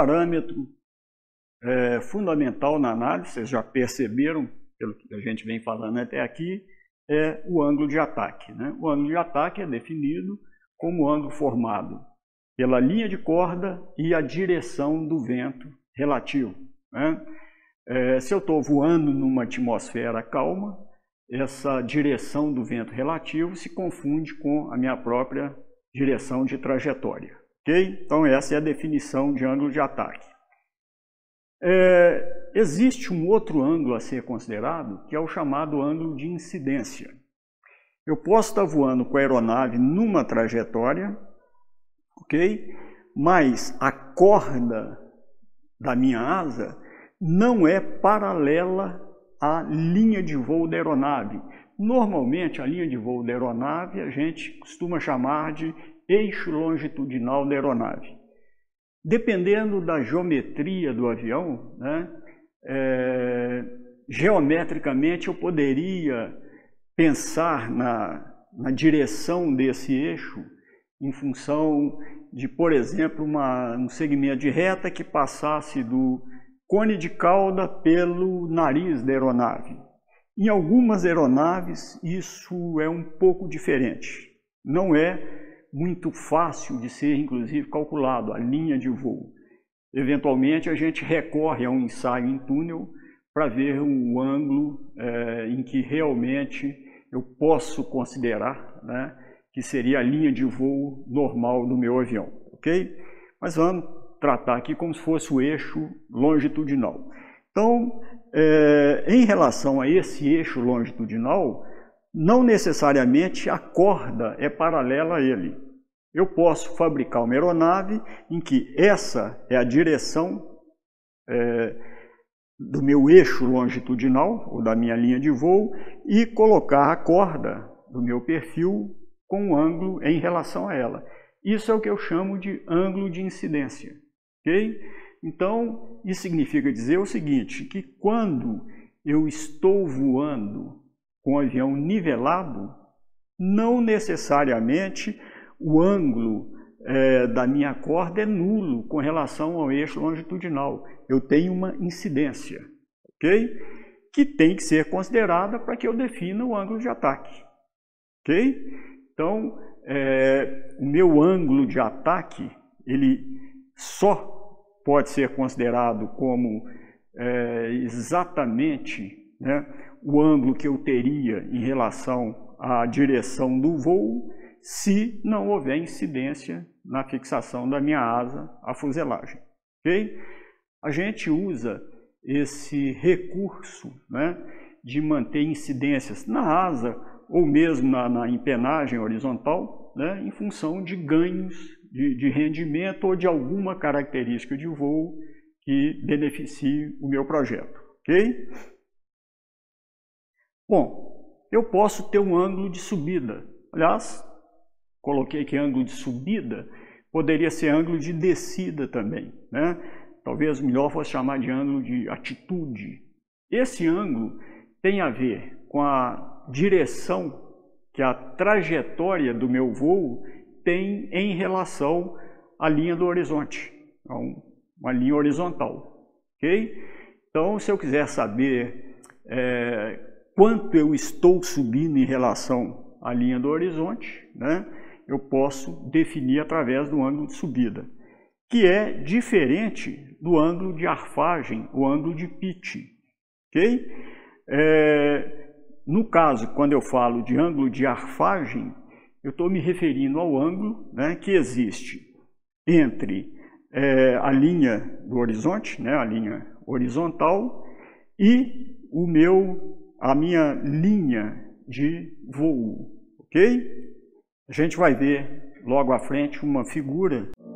parâmetro fundamental na análise, vocês já perceberam, pelo que a gente vem falando até aqui, é o ângulo de ataque, né? O ângulo de ataque é definido como o ângulo formado pela linha de corda e a direção do vento relativo, né? Se eu estou voando numa atmosfera calma, essa direção do vento relativo se confunde com a minha própria direção de trajetória. Ok? Então essa é a definição de ângulo de ataque. Existe um outro ângulo a ser considerado, que é o chamado ângulo de incidência. Eu posso estar voando com a aeronave numa trajetória, ok? Mas a corda da minha asa não é paralela à linha de voo da aeronave. Normalmente, a linha de voo da aeronave a gente costuma chamar de eixo longitudinal da aeronave. Dependendo da geometria do avião, né, geometricamente eu poderia pensar na direção desse eixo em função de, por exemplo, um segmento de reta que passasse do cone de cauda pelo nariz da aeronave. Em algumas aeronaves isso é um pouco diferente. Não é muito fácil de ser, inclusive, calculado a linha de voo. Eventualmente, a gente recorre a um ensaio em túnel para ver um ângulo em que realmente eu posso considerar, né, que seria a linha de voo normal do meu avião, ok? Mas vamos tratar aqui como se fosse o eixo longitudinal. Então, em relação a esse eixo longitudinal, não necessariamente a corda é paralela a ele. Eu posso fabricar uma aeronave em que essa é a direção do meu eixo longitudinal, ou da minha linha de voo, e colocar a corda do meu perfil com um ângulo em relação a ela. Isso é o que eu chamo de ângulo de incidência. Okay? Então, isso significa dizer o seguinte, que quando eu estou voando com o avião nivelado, não necessariamente o ângulo da minha corda é nulo com relação ao eixo longitudinal. Eu tenho uma incidência, ok? Que tem que ser considerada para que eu defina o ângulo de ataque. Ok? Então, o meu ângulo de ataque, ele só pode ser considerado como exatamente, né, o ângulo que eu teria em relação à direção do voo, se não houver incidência na fixação da minha asa à fuselagem. Okay? A gente usa esse recurso, né, de manter incidências na asa ou mesmo na empenagem horizontal, né, em função de ganhos de rendimento ou de alguma característica de voo que beneficie o meu projeto. Okay? Bom, eu posso ter um ângulo de subida. Aliás, coloquei aqui ângulo de subida, poderia ser ângulo de descida também, né? Talvez melhor fosse chamar de ângulo de atitude. Esse ângulo tem a ver com a direção que a trajetória do meu voo tem em relação à linha do horizonte, então, uma linha horizontal. Okay? Então, se eu quiser saber quanto eu estou subindo em relação à linha do horizonte, né, eu posso definir através do ângulo de subida, que é diferente do ângulo de arfagem, o ângulo de pitch. Okay? No caso, quando eu falo de ângulo de arfagem, eu estou me referindo ao ângulo, né, que existe entre a linha do horizonte, né, a linha horizontal, e a minha linha de voo. Ok? A gente vai ver logo à frente uma figura